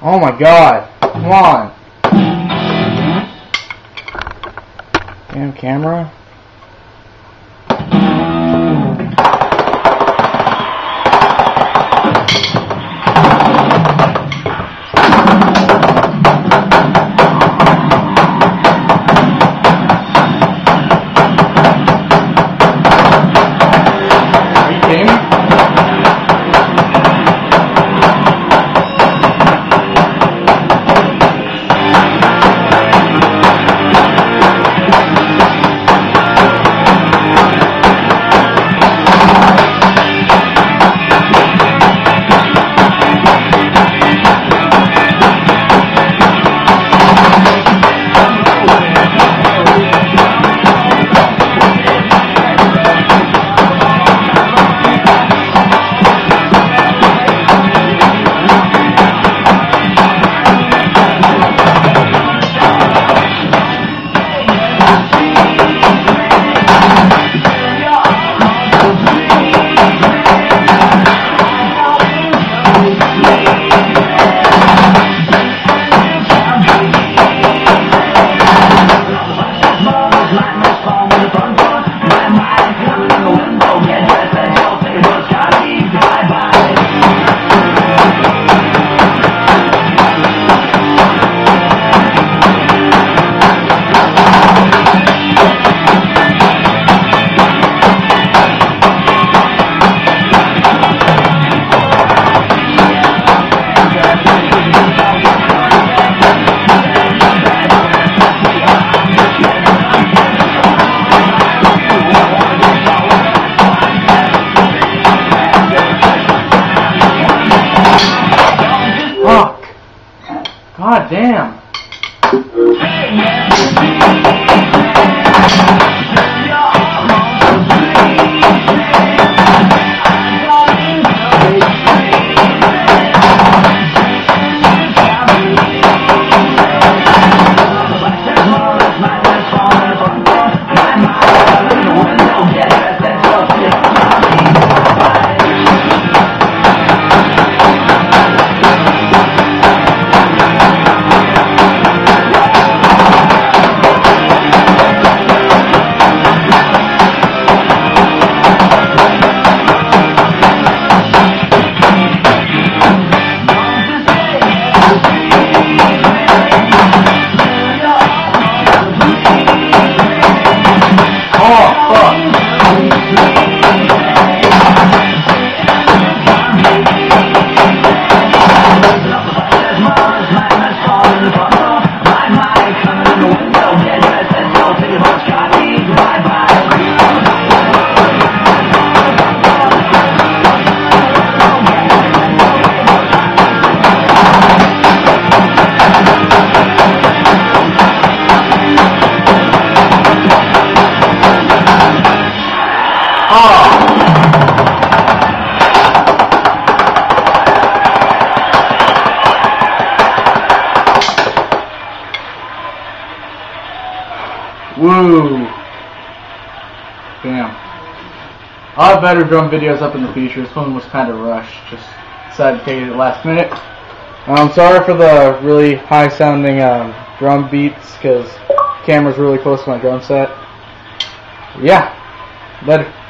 Oh my god. Come on. Damn camera. God damn. Woo! Damn. I'll have better drum videos up in the future. This one was kind of rushed. Just decided to take it at the last minute. I'm sorry for the really high sounding drum beats because the camera's really close to my drum set. Yeah. Later.